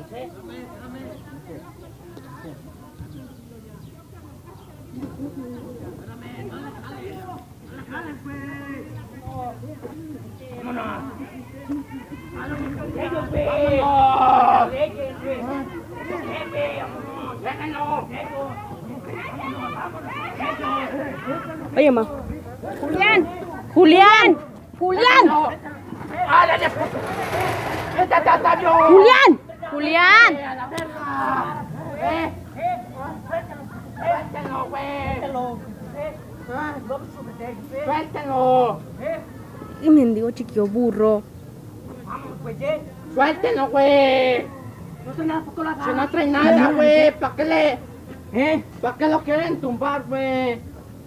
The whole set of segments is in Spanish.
Oye, ma. Julián. Julián. Julián. Julián. Julián. Suéltelo. Y mendigo chiquillo burro. Suéltelo, güey. Si no trae nada, güey. ¿Para qué le... ¿Para qué lo quieren tumbar, güey?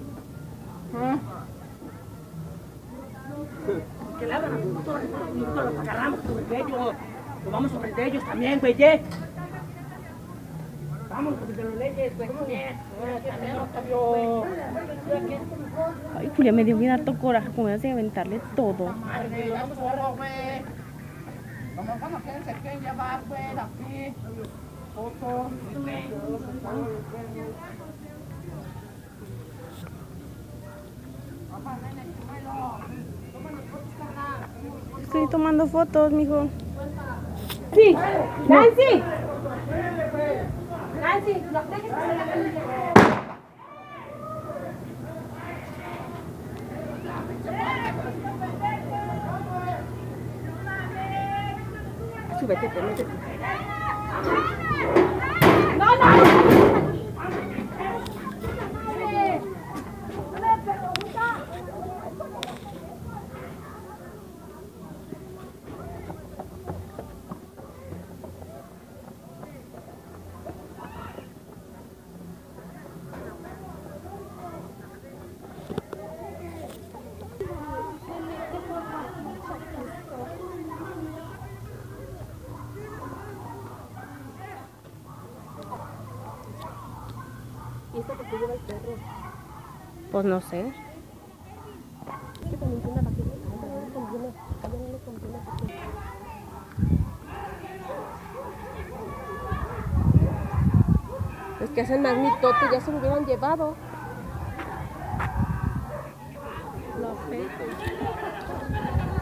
Que le abran a nosotros los agarramos sobre el de ellos. Nos vamos sobre el de ellos también, güey. Vamos sobre los leyes, güey. Ay, Julián, me dio bien harto coraje como me hace aventarle todo. Vamos solo, güey. Como cuando quieren se quieren llevar, güey, aquí. Fotos. Estoy tomando fotos, mijo. Sí, Nancy. Nancy, no dejes que se la... Súbete, métete. No, no. ¿Y esto por qué lleva el perro? Pues no sé. Es que también tiene una vaquilla, también le conviene, a ella no le conviene porque... Los que hacen más mitote ya se lo hubieran llevado. Los fetos.